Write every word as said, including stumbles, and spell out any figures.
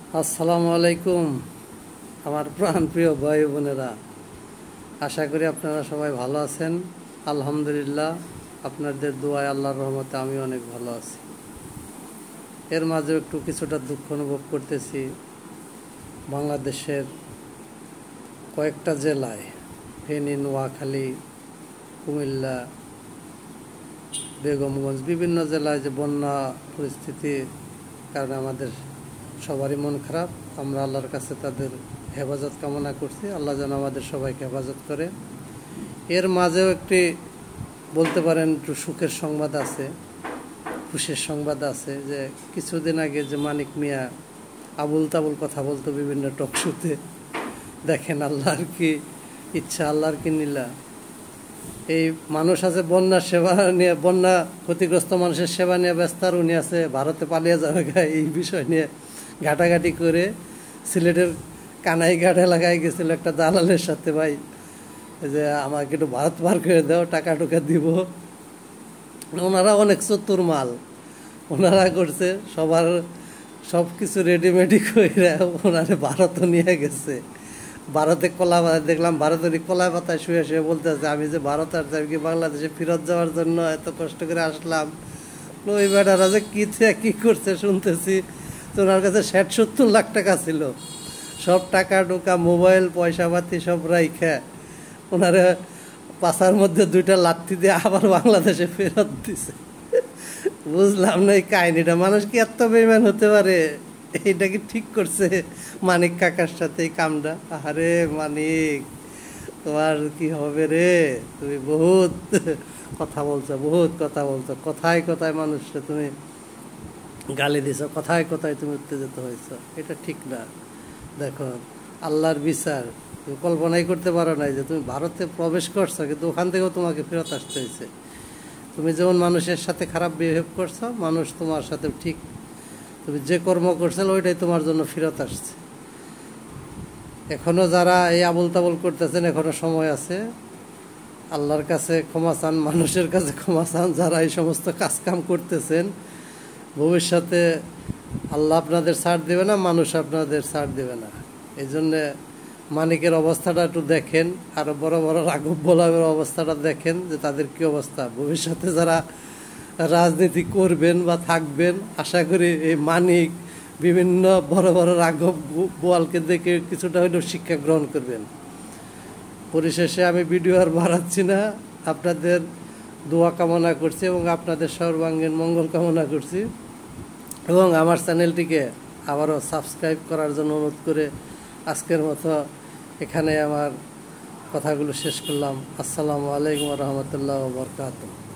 আসসালামু আলাইকুম আমার প্রাণপ্রিয় ভাই বোনেরা, আশা করি আপনারা সবাই ভালো আছেন। আলহামদুলিল্লাহ, আপনাদের দোয়ায় আল্লাহর রহমতে আমি অনেক ভালো আছি। এর মাঝে একটু কিছুটা দুঃখ অনুভব করতেছি। বাংলাদেশের কয়েকটা জেলায়, ফেনী, নোয়াখালী, কুমিল্লা, বেগমগঞ্জ, বিভিন্ন জেলায় যে বন্যা পরিস্থিতির কারণে আমাদের সবারই মন খারাপ। আমরা আল্লাহর কাছে তাদের হেফাজত কামনা করছি। আল্লাহ যেন আমাদের সবাইকে হেফাজত করে। এর মাঝেও একটি বলতে পারেন একটু সুখের সংবাদ আছে, খুশির সংবাদ আছে, যে কিছুদিন আগে যে মানিক মিয়া আবুল তাবুল কথা বলতো বিভিন্ন টকশোতে, দেখেন আল্লাহর কি ইচ্ছা, আল্লাহর কি নীলা। এই মানুষ আছে বন্যার সেবা নিয়ে, বন্যা ক্ষতিগ্রস্ত মানুষের সেবা নিয়ে ব্যস্ত, আর উনি আছে ভারতে পালিয়ে যাবে এই বিষয় নিয়ে ঘাটাঘাটি করে সিলেটের কানাই ঘাট এলাকায় গেছিল একটা দালালের সাথে, ভাই যে আমাকে একটু ভারত পার করে দাও, টাকা টুকা দিব। ওনারা অনেক চতুর মাল, ওনারা করছে সবার সব কিছু রেডিমেডি করে ওনারে ভারতও নিয়ে গেছে। ভারতে কলা পাতা দেখলাম, ভারতের কলা পাতায় শুয়ে শুয়ে বলতেছে, আমি যে ভারত আর যাই কি বাংলাদেশে ফেরত যাওয়ার জন্য এত কষ্ট করে আসলাম। ওই বেটারা যে কী কী করছে শুনতেছি, তো ওনার কাছে ষাট সত্তর লাখ টাকা ছিল, সব টাকা টুকা মোবাইল পয়সা পাতি সব রাইখা ওনারা পাশার মধ্যে দুইটা লাথি দিয়ে আবার বাংলাদেশে ফেরত দিছে। বুঝলাম না এই কাহিনিটা, মানুষ কি এত বেইমান হতে পারে? এইটা কি ঠিক করছে মানিক কাকার সাথে এই কামটা? আরে মানিক, তোমার কি হবে রে? তুমি বহুত কথা বলছো, বহুত কথা বলছো, কথায় কথায় মানুষটা তুমি গালি দিছ, কথায় কথায় তুমি উত্তেজিত হয়েছ। এটা ঠিক না। দেখো আল্লাহর বিচার তুমি কল্পনাই করতে পারো নাই যে তুমি ভারতে প্রবেশ করছো, কিন্তু ওখান থেকেও তোমাকে ফেরত আসতে হয়েছে। তুমি যেমন মানুষের সাথে খারাপ বিহেভ করছো, মানুষ তোমার সাথে ঠিক তুমি যে কর্ম করছো ওইটাই তোমার জন্য ফেরত আসছে। এখনও যারা এই আবুল তাবুল করতেছেন, এখনও সময় আছে। আল্লাহর কাছে ক্ষমা চান, মানুষের কাছে ক্ষমা চান। যারা এই সমস্ত কাজকাম করতেছেন, ভবিষ্যতে আল্লাহ আপনাদের ছাড় দেবে না, মানুষ আপনাদের ছাড় দেবে না। এই জন্যে মানিকের অবস্থাটা একটু দেখেন, আরও বড় বড় রাঘব বোলামের অবস্থাটা দেখেন যে তাদের কী অবস্থা। ভবিষ্যতে যারা রাজনীতি করবেন বা থাকবেন, আশা করি এই মানিক বিভিন্ন বড় বড় রাঘব বোয়ালকে দেখে কিছুটা হলেও শিক্ষা গ্রহণ করবেন। পরিশেষে আমি ভিডিও আর বাড়াচ্ছি না, আপনাদের দোয়া কামনা করছি এবং আপনাদের সর্বাঙ্গীন মঙ্গল কামনা করছি, এবং আমার চ্যানেলটিকে আবারও সাবস্ক্রাইব করার জন্য অনুরোধ করে আজকের মতো এখানে আমার কথাগুলো শেষ করলাম। আসসালামু আলাইকুম রহমতুল্লাহ বরকাতুহ।